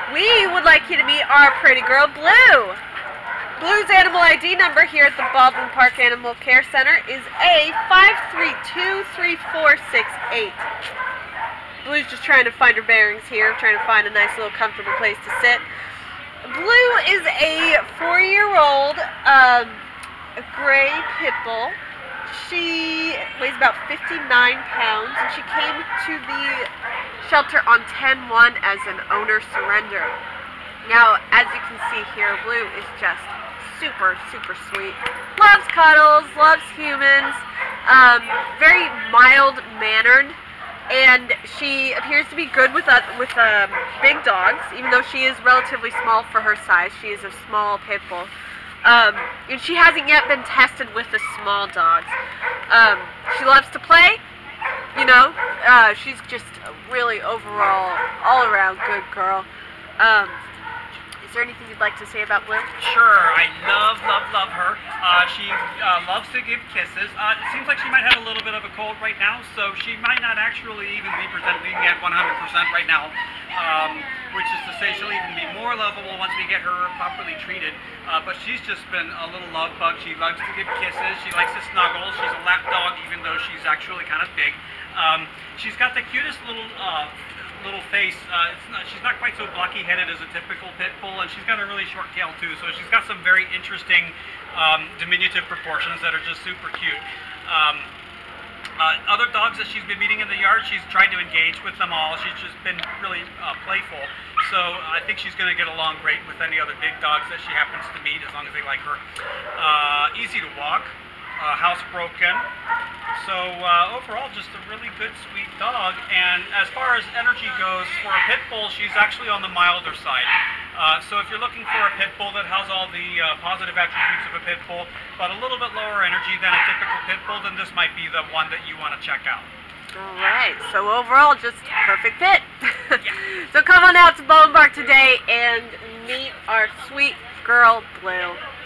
we would like you to meet our pretty girl, Blue. Blue's animal ID number here at the Baldwin Park Animal Care Center is A5323468. Blue's just trying to find her bearings here, trying to find a nice little comfortable place to sit. Blue is a 4-year-old gray pit bull. She weighs about 59 pounds, and she came to the shelter on 10/1 as an owner surrender. Now, as you can see here, Blue is just super, super sweet. Loves cuddles, loves humans, very mild-mannered, and she appears to be good with big dogs, even though she is relatively small for her size. She is a small pit bull. And she hasn't yet been tested with the small dogs. She loves to play, you know. She's just a really overall, all-around good girl. Is there anything you'd like to say about Blue? Sure, I love her. She loves to give kisses. It seems like she might have a little bit of a cold right now, so she might not actually even be presenting at 100% right now, which is to say she'll even be more lovable once we get her properly treated. But she's just been a little love bug. She loves to give kisses. She likes to snuggle. She's a lap dog, even though she's actually kind of big. She's got the cutest little face. She's not quite so blocky-headed as a typical pit bull, and she's got a really short tail too, so she's got some very interesting diminutive proportions that are just super cute. Other dogs that she's been meeting in the yard, she's tried to engage with them all. She's just been really playful, so I think she's going to get along great with any other big dogs that she happens to meet, as long as they like her. Easy to walk, housebroken. So overall, just a really good, sweet dog. And as far as energy goes, for a pit bull, she's actually on the milder side. So if you're looking for a pit bull that has all the positive attributes of a pit bull, but a little bit lower energy than a typical pit bull, then this might be the one that you want to check out. All right. So overall, just perfect pit. Yeah. So come on out to Baldwin Park today and meet our sweet girl, Blue.